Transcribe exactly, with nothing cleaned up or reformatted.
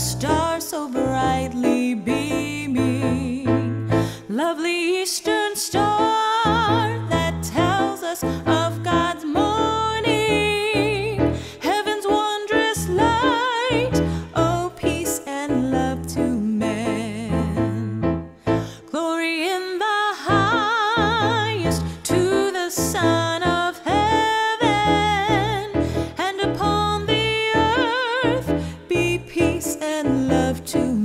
star so brightly beaming, lovely eastern star that tells us of God's morning, heaven's wondrous light, oh peace and love to men. Glory in the highest to the Son of heaven, and upon the earth be peace and love to